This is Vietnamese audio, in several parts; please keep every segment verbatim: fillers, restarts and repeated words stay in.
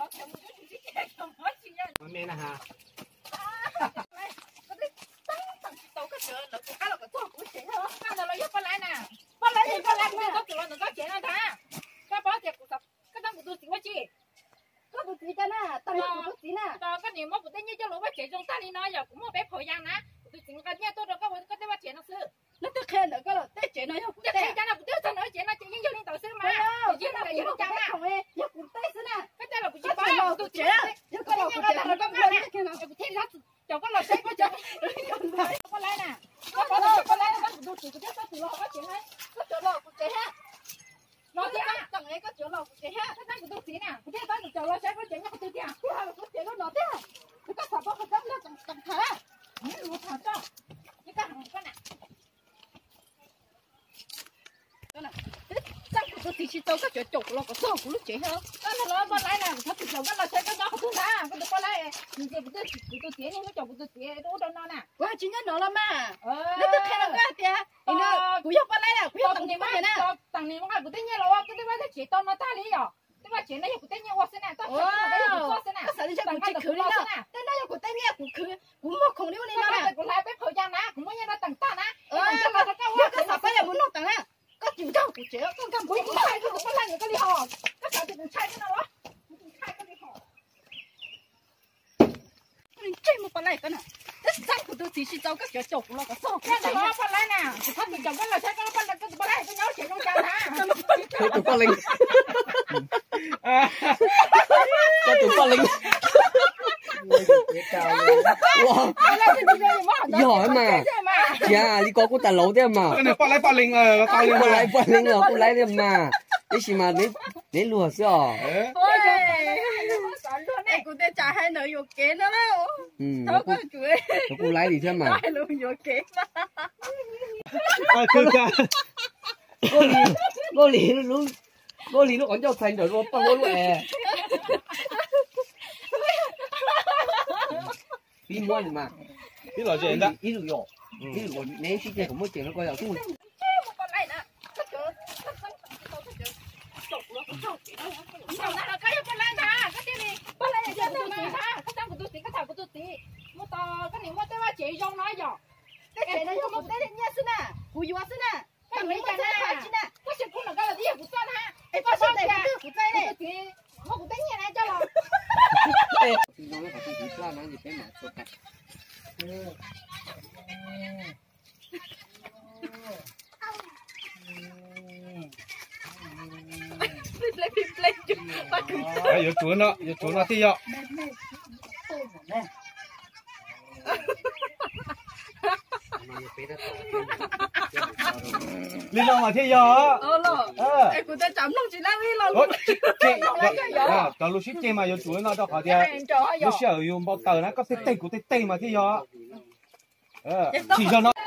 咩啦嚇？ nó tức khen được cái là tết chuyện này không tết khen cái nào cũng tết nói chuyện nói chuyện những linh đầu xưa mà chuyện này là những cái nào không ấy những cũng tết xưa nè cái tết là cũng chỉ có là tôi chuyện những cái nào cũng chuyện là có cái này cái nào cũng thế đó chẳng có là sẽ có chuyện có lấy nè có có có có lấy nó cũng chỉ có tết có chuyện lo có chuyện ấy có chuyện lo cũng thế ha nói thế á chẳng ấy có chuyện lo cũng thế ha cái này cũng tôi chuyện nè cái tết đó được chuyện lo sẽ có chuyện nó cũng tôi chuyện cái nào cũng chuyện nó nói thế cái cái sản phẩm của nó chẳng chẳng thế những người thằng cho những cái hàng cái này tôi thì chỉ tao cái chỗ chụp lo có sao cũng lúc chuyện hơn cái nó nói qua lại nè thật sự cái là sẽ cái đó không ra cái được qua lại mình chỉ tôi tôi tiền nhưng cái chỗ tôi tiền đâu đâu nè quá chính nhất nó lắm mà nó tức khen nó cái tiền thì nó cũngយកqua lại nè cũngយកtầng này mà nè tầng này mà cũng tính như là cái cái cái chỉ tao nó ta lý à cái mà chuyện này cũng tính như quá thế nè tao cái cái cũng thế nè cái sản phẩm cũng chỉ khử đi đó cái nó cũng tính như cũng khử cũng mua không đi nữa nè cũng lại bé thời gian nè cũng muốn như nó tầng ta nè cái sản phẩm là muốn nó tầng nè có chịu đâu cũng chịu con cầm bún cũng sai cũng có lại những cái đi hò các cháu thì cũng sai cái nào đó cũng sai cái đi hò mình chơi một con này cái nào cái răng của tôi thì chỉ cho các cháu chụp nó có sao cái đó con này nè thì thân mình chồng cái là sai cái con này cái con này cái nhau chuyện trong chào hả Cái tụi con linh Cái tụi con linh Wow giỏi mà dạ đi có cô ta lẩu thế mà cái này bắt lấy bắt linh ờ bắt linh bắt lấy bắt linh rồi cô lấy thế mà cái gì mà đến đến lùa xưa ôi này cô ta trả hai nợ vô kế nữa đâu ừ thôi cô cười cô lấy gì thế mà hai nợ vô kế à cứ cả cô lì cô lì nó luôn cô lì nó còn cho thành rồi nó bao lâu rồi đi mua mà cái loại gì đó ít được ít được nếu chỉ chơi cũng mới chơi nó coi là tôi à有chuẩn đó有chuẩn đó thì ạ lý do mà thế giờ ờ lọ em cũng ta chấm luôn chỉ đang đi lọ à đó lúc xích mà有chuẩn đó đó họ thì lúc xưa dùng bao tờ nó có tê tê của tê tê mà thế giờ chỉ cho nó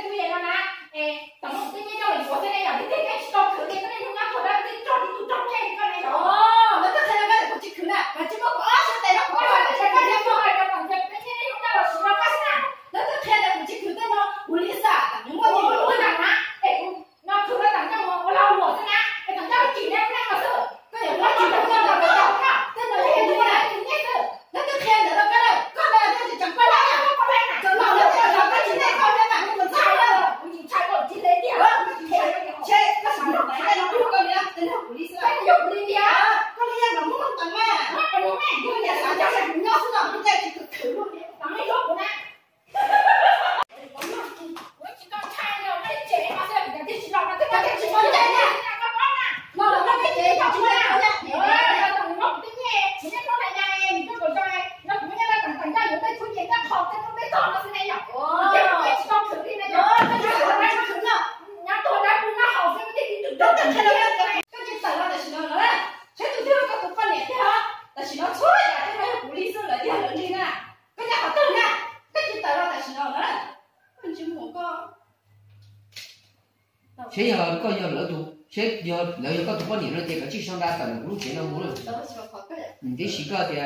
thế giờ có giờ lỡ tụ thế giờ lỡ giờ có tụ có nhiều rồi thì phải chỉ sang đa tầng lúc chuyện nó muốn rồi để chỉ có thì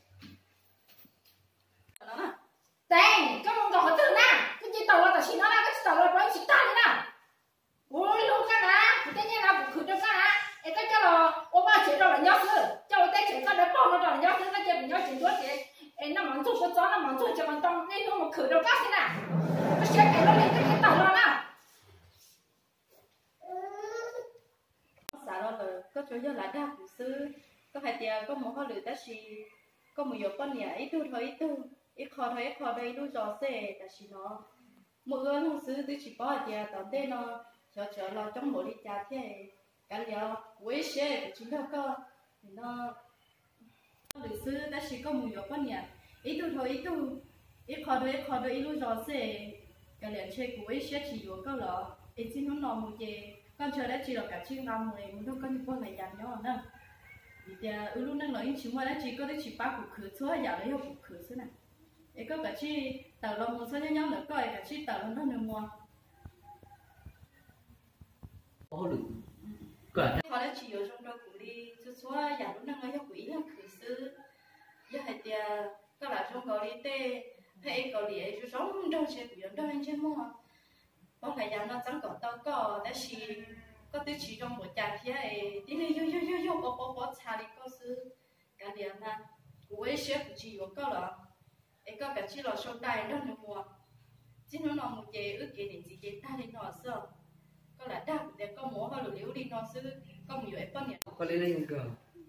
Teng, các ông gọi từ nè, cái gì tàu là chỉ nó là cái tàu là nói chỉ ta thế nào? Ôi luôn cái nè, tự nhiên là cũng khử được cái nè, cái cái cho là ông bà chế rồi là nhóc nữa, cho cái chế cái đó bỏ nó rồi nhóc 人家很多钱，哎，那忙做不着，那忙做就忙当那种我口都干起来，我先给了你这个倒了嘛。 啥了了，có chỗ giờ là đa cụ sư, có hai tia có một họ lựa ta chỉ có một nhiều con nhà ít tu thôi ít tu, ít khó thôi ít khó đây lu gió xe ta chỉ nó một người nó sư tôi chỉ bỏ tia tao tên nó chờ chờ là trong mỗi đi cha thế cái liệu quế xe chỉ đâu có nó lựa sư ta chỉ có một nhiều con nhà ít tu thôi ít tu, ít khó thôi ít khó đây lu gió xe cái liệu chơi quế xe chỉ có câu là ít xin nó nọ một gì con chờ đã chỉ là cả chuyên năm rồi muốn đâu có những con này dành nhau nữa vì giờ ừ lúc năng nói chỉ mua đã chỉ có đấy chỉ ba cục khử số giờ lấy cục khử số này để có cả chi tàu lòng một số nhau nữa coi cả chi tàu lòng nó nữa mua có được cả họ đã chỉ ở trong đó cũng đi số số giờ lúc năng lấy quỹ là khử số giờ hay giờ các bạn trong đó đi tê hay có đi ấy số sống trong xe của đó anh chưa mua có phải giờ nó chẳng có tao có đã chỉ có tiêu chí trong một trà phía ấy đi đi yo yo yo yo có có có trà đi có sự cái điểm là của ấy chef chỉ có có là ấy có cái chỉ là số đại đó nữa mua chỉ nó là một cái ước cái gì cái ta đi nó sợ có là đáp để có mua hay là liều đi nó sự có nhiều ấy bao nhiêu có lên lên cờ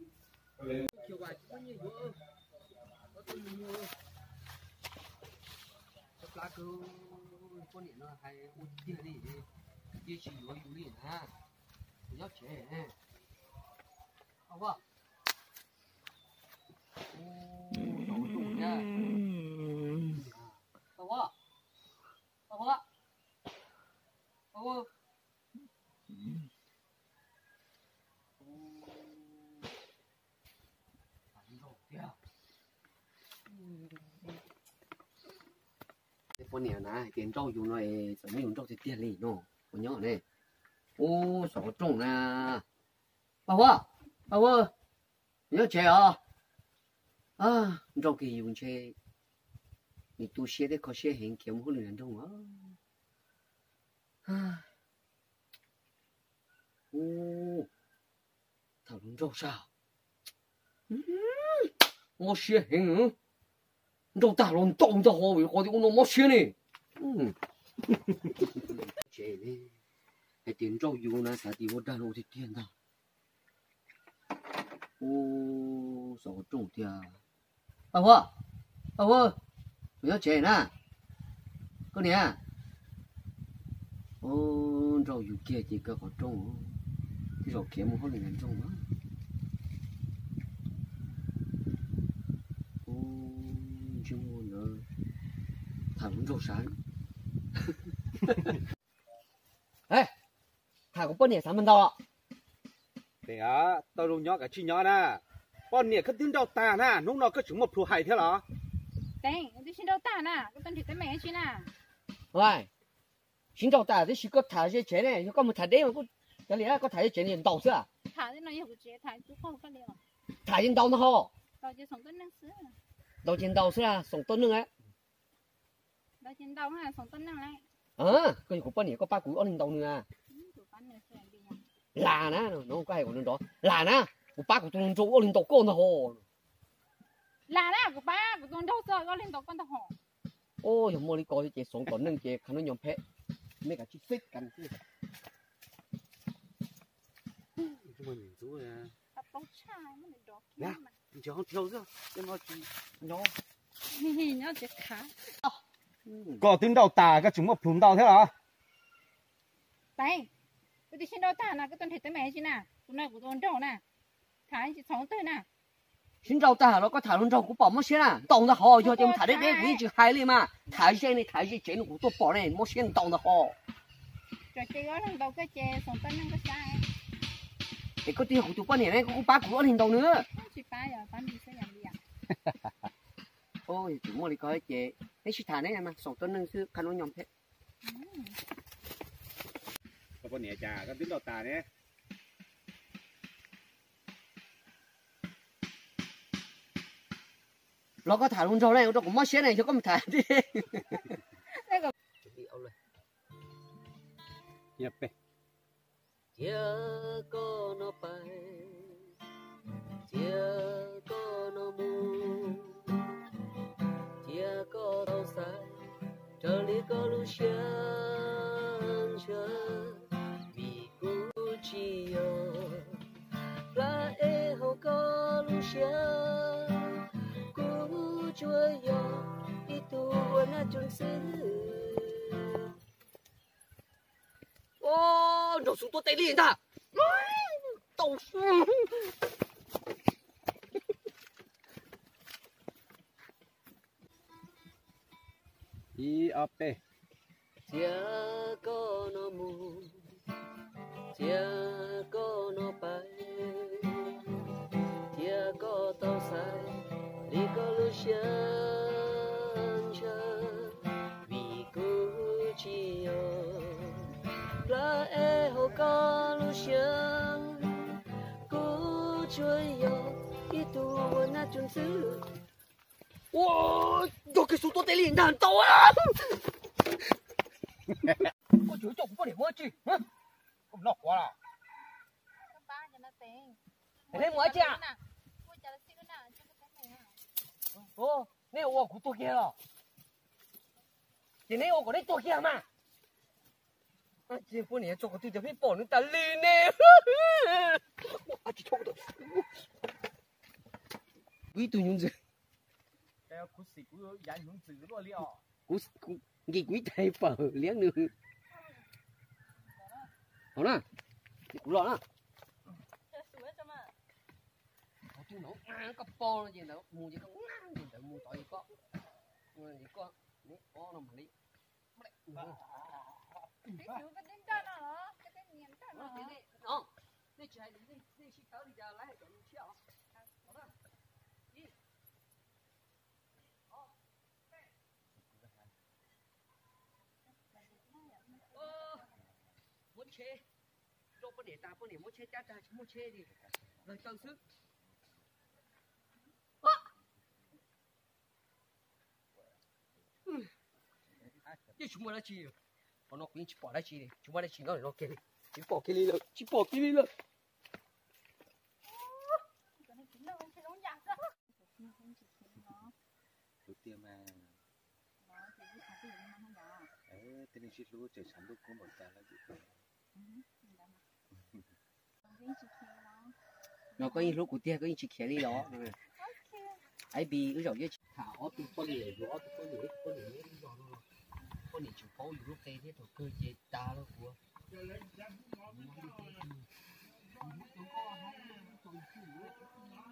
lá cơ con này nó hay út kia đi đi chỉ nói đủ liền ha nhớ trẻ không có ô đổ đủ nha không có không có không có con này nè tiền trâu dùng này phải dùng trâu thì tiền lì nó con nhỏ này ô sáu trồng nè bảo quá bảo ơi nhớ trẻ à à trâu kỳ dùng trẻ你读写的考写很kiếm好nhiều trâu á à ô thằng trâu sao我写很肉大龙动的好为好的我弄冇写呢，嗯，这呢，还点着油呢，啥地方大路的点的，哦，少种的，阿婆，阿婆，不要钱呢，过年，哦，着油给这个好种，这着给么好难种啊。chứ muốn nó thằng rau sáng ê thằng có bao nhiêu sản phẩm đâu ạ để á tao luôn nhỏ cả chi nhỏ nè bao nhiêu cái tiếng đâu ta nè lúc nào có chúng một thù hại thế là đấy tôi xin đâu ta nè cái tên thì tới mẹ chứ nè vậy xin đâu ta thì chỉ có thả cái chế này có một thả đấy mà có cái này có thả cái chế này đầu chứ à thả cái này không chế thả chú không có liệu thả trên đầu nó ho đầu chỉ sống tới năng xứ đầu trên đầu là sống tốt nữa ấy đầu trên đầu là sống tốt năng này ờ cái của bao nhiêu có ba củ ở trên đầu nữa là nè nó không có hay của nó đó là nè của ba của tôi chỗ ở trên đầu con nó ho là nè của ba của tôi đâu giờ ở trên đầu con nó ho ô giờ mua đi coi chị sống tốt năng chị khăn nó nhom phe mấy cái chiếc xích cần chứ chúng mình chú nè tao trai mới được nè chứ không thiếu chứ em nói chị nhỏ nhỏ chỉ khá có tiếng đầu tà cái chúng một phun đầu thế hả đây tôi đi xin đâu ta nè cái tuần thì tới mẹ chứ nè tuần này của tôi trâu nè thả chỉ sống tới nè xin rau ta nó có thả luôn rau của bỏ mất xí nè tông nó ho cho em thả đấy đấy cái chữ hai lên mà thả cái này thả cái chén của tôi bỏ này mất xí tông nó ho rồi chơi ở trong đầu cái chè sống tới năng cái sai thì có tiền của tụi con này này có ba của lên đầu nữa chị ba giờ bán đi sẽ làm gì à ôi chúng mua đi coi chị cái chị thả này mà sống tới năng sư khăn nó nhom thế có con nhẹ trà cái tiếng đầu tà đấy nó có thả luôn rau này nó cũng mất xé này cho có một thả đi nhập về chia có nó bay chia có nó mu xia cú chúa yo đi tu na chun sư ô đồ súng tôi tay liền ta tàu i ấp đây chia có nó mù chia có nó bay chia có tàu sai đi có lưu chân chờ vì cứ chỉ ở là e hồ có lưu chân cứ chơi yo đi tu na chun sư wow đồ cái số tôi tay liền đàn tàu á có chửi chồng có để mua chi hả không nọc quá à thế nên mua chi à ô nè ô của tôi kia rồi chị nè ô của đấy tôi kia mà à chị bữa nay cho tôiจะไม่bỏ nó ta lên nè à chị cho tôi quý tôi nhung gì cái cú xì cú giải nhung gì đó liền cú gì quý thầy phở liếng nữa好啦cú lọ啦tôi nấu ăn cái bò gì đó mua gì có ăn gì đó mua tỏi gì có mua gì có nè có nó mà đi哦，那起来，那那去岛里家来找你去啊，好的，一，好，呃，muốn chơi, đâu có để ta có để muốn chơi cha ta muốn chơi đi, rồi tao sức. Chứ chúng ta chi, bọn nó cũng chỉ bỏ ra chi đi, chúng ta chỉ nói nó kia đi. Chỉ bỏ cái ly rồi, chỉ bỏ cái ly rồi. đầu tiên mà ấy tên chị lúc trời sáng lúc có một cha là gì nó có những lúc của tia có những chiếc khé đi đó ai bị cái dòng như thảo ó tụi con nhảy gió tụi con nhảy con nhảy đi gió nó con nhảy chụp pháo lúc tây thế thôi cơ chế ta đó của Hãy subscribe cho kênh Ghiền Mì Gõ để không bỏ lỡ những video hấp dẫn.